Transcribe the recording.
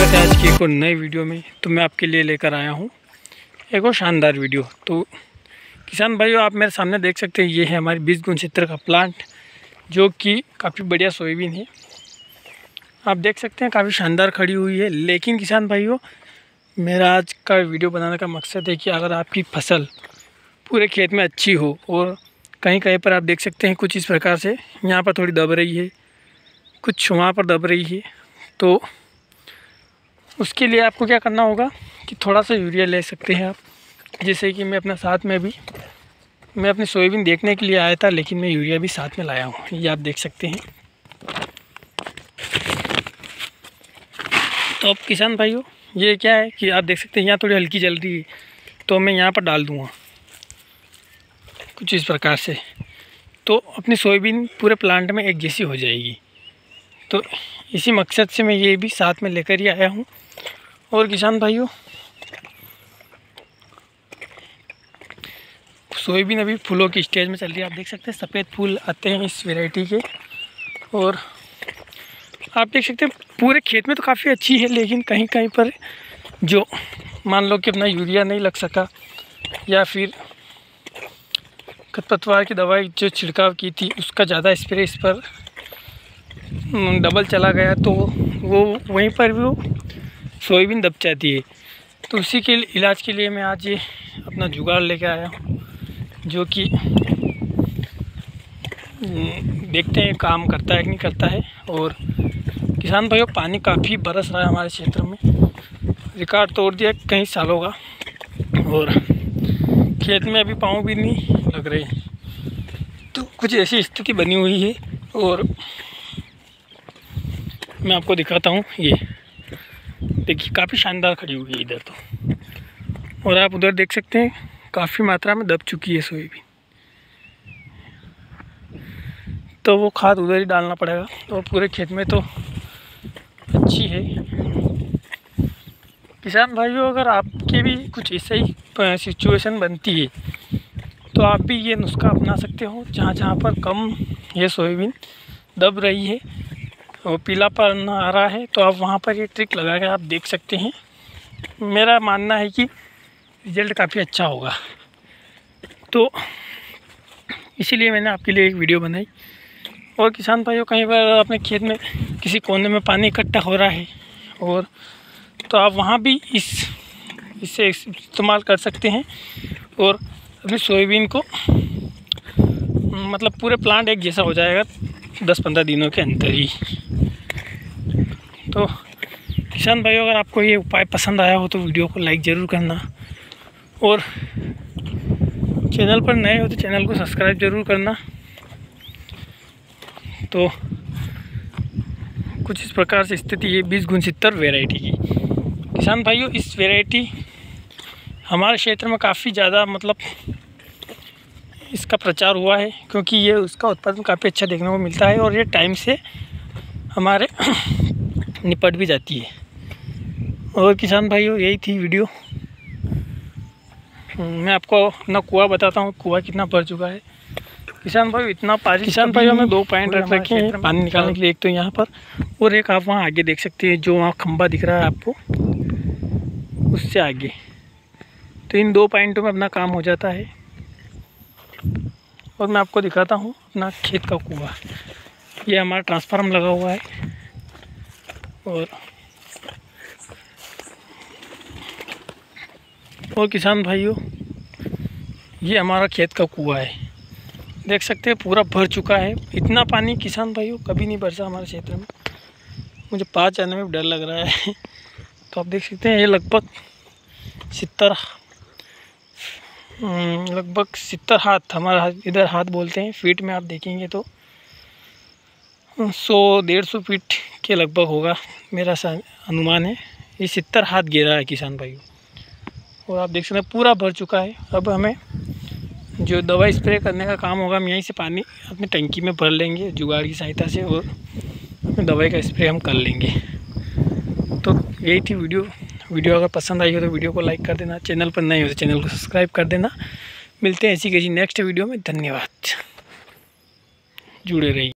स्वागत है आज की एक और नई वीडियो में। तो मैं आपके लिए लेकर आया हूँ एक और शानदार वीडियो। तो किसान भाइयों, आप मेरे सामने देख सकते हैं, ये है हमारी 20 गुणक्षेत्र का प्लांट, जो कि काफ़ी बढ़िया सोयाबीन है। आप देख सकते हैं काफ़ी शानदार खड़ी हुई है। लेकिन किसान भाइयों, मेरा आज का वीडियो बनाने का मकसद है कि अगर आपकी फसल पूरे खेत में अच्छी हो और कहीं कहीं पर आप देख सकते हैं कुछ इस प्रकार से यहाँ पर थोड़ी दब रही है, कुछ वहाँ पर दब रही है, तो उसके लिए आपको क्या करना होगा कि थोड़ा सा यूरिया ले सकते हैं आप। जैसे कि मैं अपने साथ में भी मैं अपनी सोयाबीन देखने के लिए आया था, लेकिन मैं यूरिया भी साथ में लाया हूँ, ये आप देख सकते हैं। तो अब किसान भाइयों, ये क्या है कि आप देख सकते हैं यहाँ थोड़ी हल्की जल रही है, तो मैं यहाँ पर डाल दूँगा कुछ इस प्रकार से, तो अपनी सोयाबीन पूरे प्लांट में एक जैसी हो जाएगी। तो इसी मकसद से मैं ये भी साथ में लेकर ही आया हूँ। और किसान भाइयों, सोयाबीन अभी फूलों की स्टेज में चल रही है। आप देख सकते हैं सफ़ेद फूल आते हैं इस वैरायटी के, और आप देख सकते हैं पूरे खेत में तो काफ़ी अच्छी है, लेकिन कहीं कहीं पर जो मान लो कि अपना यूरिया नहीं लग सका, या फिर खरपतवार की दवाई जो छिड़काव की थी उसका ज़्यादा स्प्रे इस पर डबल चला गया, तो वो वहीं पर भी वो सोयाबीन दब जाती है। तो उसी के इलाज के लिए मैं आज ये अपना जुगाड़ लेके आया हूँ, जो कि देखते हैं काम करता है कि नहीं करता है। और किसान भाइयों, पानी काफ़ी बरस रहा है हमारे क्षेत्र में, रिकॉर्ड तोड़ दिया कई सालों का, और खेत में अभी पाँव भी नहीं लग रहे। तो कुछ ऐसी स्थिति बनी हुई है, और मैं आपको दिखाता हूँ। ये देखिए काफ़ी शानदार खड़ी हुई है इधर तो, और आप उधर देख सकते हैं काफ़ी मात्रा में दब चुकी है सोयाबीन। तो वो खाद उधर ही डालना पड़ेगा, और पूरे खेत में तो अच्छी है। किसान भाइयों, अगर आपके भी कुछ ऐसा ही सिचुएशन बनती है, तो आप भी ये नुस्खा अपना सकते हो। जहाँ जहाँ पर कम ये सोयाबीन दब रही है और पीलापन आ रहा है, तो आप वहाँ पर ये ट्रिक लगा के आप देख सकते हैं। मेरा मानना है कि रिज़ल्ट काफ़ी अच्छा होगा। तो इसीलिए मैंने आपके लिए एक वीडियो बनाई। और किसान भाइयों, कहीं पर अपने खेत में किसी कोने में पानी इकट्ठा हो रहा है, और तो आप वहाँ भी इससे इस्तेमाल कर सकते हैं, और अपनी सोयाबीन को मतलब पूरे प्लांट एक जैसा हो जाएगा 10-15 दिनों के अंदर ही। तो किसान भाइयों, अगर आपको ये उपाय पसंद आया हो तो वीडियो को लाइक ज़रूर करना, और चैनल पर नए हो तो चैनल को सब्सक्राइब ज़रूर करना। तो कुछ इस प्रकार से स्थिति है 20 गुणक्षेत्र वैरायटी की। किसान भाइयों, इस वैरायटी हमारे क्षेत्र में काफ़ी ज़्यादा मतलब इसका प्रचार हुआ है, क्योंकि ये उसका उत्पादन काफ़ी अच्छा देखने को मिलता है, और ये टाइम से हमारे निपट भी जाती है। और किसान भाइयों, यही थी वीडियो। मैं आपको अपना कुआं बताता हूँ, कुआं कितना भर चुका है। किसान भाइयों, इतना पानी, किसान भाइयों में 2 पॉइंट रख रखे हैं पानी निकालने के लिए, एक तो यहाँ पर, और एक आप वहाँ आगे देख सकते हैं, जो वहाँ खंबा दिख रहा है आपको, उससे आगे। तो इन 2 पॉइंटों में अपना काम हो जाता है। और मैं आपको दिखाता हूँ अपना खेत का कुआं। ये हमारा ट्रांसफार्मर लगा हुआ है, और किसान भाइयों, ये हमारा खेत का कुआं है। देख सकते हैं पूरा भर चुका है। इतना पानी किसान भाइयों कभी नहीं बरसा हमारे क्षेत्र में, मुझे पास जाने में डर लग रहा है। तो आप देख सकते हैं ये लगभग 70 हाथ, हमारा इधर हाथ बोलते हैं, फीट में आप देखेंगे तो 100-150 फीट के लगभग होगा, मेरा अनुमान है। ये 70 हाथ घेरा है किसान भाइयों, और आप देख सकते हैं पूरा भर चुका है। अब हमें जो दवाई स्प्रे करने का काम होगा, हम यहीं से पानी अपनी टंकी में भर लेंगे जुगाड़ की सहायता से, और अपनी दवाई का स्प्रे हम कर लेंगे। तो यही थी वीडियो अगर पसंद आई हो तो वीडियो को लाइक कर देना, चैनल पर नए हो तो चैनल को सब्सक्राइब कर देना। मिलते हैं ऐसी किसी नेक्स्ट वीडियो में। धन्यवाद, जुड़े रहिए।